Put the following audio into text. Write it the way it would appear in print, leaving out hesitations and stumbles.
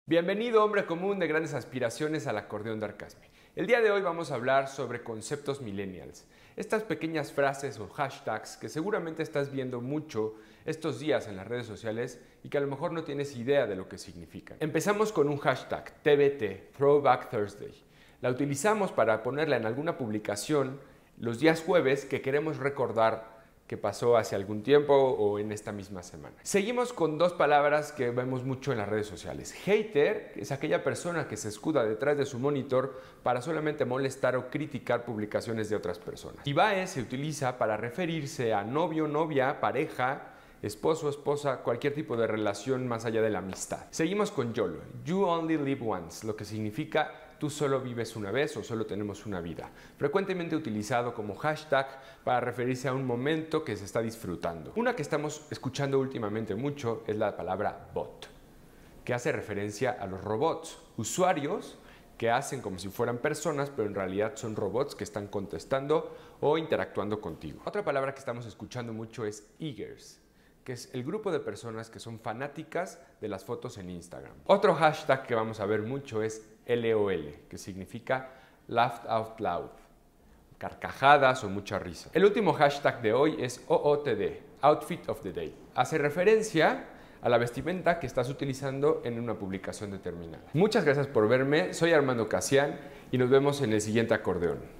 Bienvenido, hombre común de grandes aspiraciones, al acordeón de Arcasme. El día de hoy vamos a hablar sobre conceptos millennials. Estas pequeñas frases o hashtags que seguramente estás viendo mucho estos días en las redes sociales y que a lo mejor no tienes idea de lo que significan. Empezamos con un hashtag, TBT, Throwback Thursday. La utilizamos para ponerla en alguna publicación los días jueves que queremos recordar que pasó hace algún tiempo o en esta misma semana. Seguimos con dos palabras que vemos mucho en las redes sociales. Hater es aquella persona que se escuda detrás de su monitor para solamente molestar o criticar publicaciones de otras personas. Ibae se utiliza para referirse a novio, novia, pareja, esposo, esposa, cualquier tipo de relación más allá de la amistad. Seguimos con YOLO, You Only Live Once, lo que significa tú solo vives una vez o solo tenemos una vida. Frecuentemente utilizado como hashtag para referirse a un momento que se está disfrutando. Una que estamos escuchando últimamente mucho es la palabra bot, que hace referencia a los robots, usuarios que hacen como si fueran personas, pero en realidad son robots que están contestando o interactuando contigo. Otra palabra que estamos escuchando mucho es eagers, que es el grupo de personas que son fanáticas de las fotos en Instagram. Otro hashtag que vamos a ver mucho es LOL, que significa Laugh Out Loud, carcajadas o mucha risa. El último hashtag de hoy es OOTD, Outfit of the Day. Hace referencia a la vestimenta que estás utilizando en una publicación determinada. Muchas gracias por verme, soy Armando Casian y nos vemos en el siguiente acordeón.